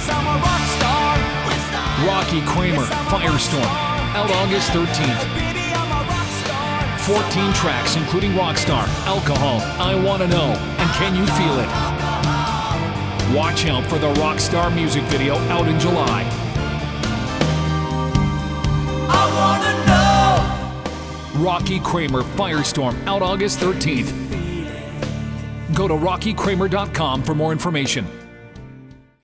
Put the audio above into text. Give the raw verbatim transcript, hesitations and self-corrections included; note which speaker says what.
Speaker 1: Rocky Kramer, Firestorm, out August thirteenth. fourteen tracks including Rockstar, Alcohol, I Wanna Know, and Can You Feel It? Watch out for the Rockstar music video out in July.
Speaker 2: I wanna know.
Speaker 1: Rocky Kramer, Firestorm, out August thirteenth. Go to rocky kramer dot com for more information.